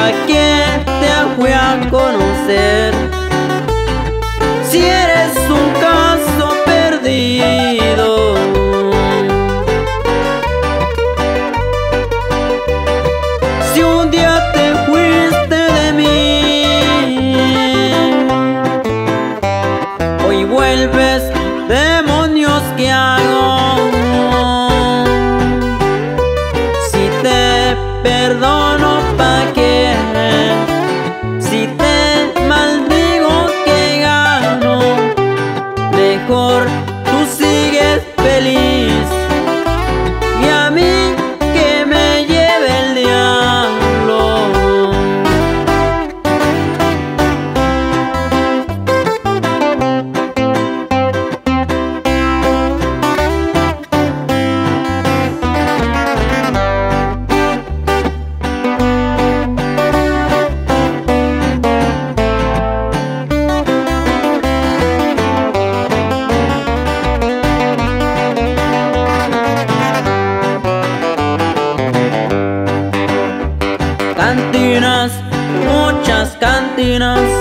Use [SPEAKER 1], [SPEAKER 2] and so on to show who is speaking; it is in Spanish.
[SPEAKER 1] ¿pa' qué te fui a conocer? Si eres un caso perdido. Si un día te fuiste de mí, hoy vuelves, demonios, ¿qué hago? Si te perdono, ¿pa' qué? Si te maldigo, ¿qué gano? Mejor tú sigues feliz y a mí que me lleve el diablo. Cantinas, muchas cantinas,